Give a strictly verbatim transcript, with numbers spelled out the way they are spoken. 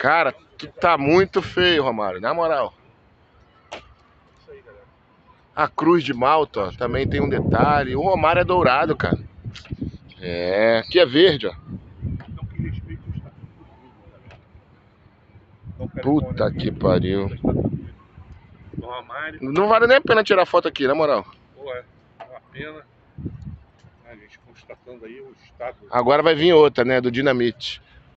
Cara, tu tá muito feio, Romário, na moral. Isso aí, galera. A cruz de Malta, ó, também tem um detalhe. O Romário é dourado, cara. É, aqui é verde, ó. Então que respeito o Estatuto do Clube, cara. Então, pera, Puta aqui, que pariu. do Romário. Não vale nem a pena tirar foto aqui, na moral. Pô, é uma pena. A gente constatando aí o estado. Agora vai vir outra, né, do Dinamite.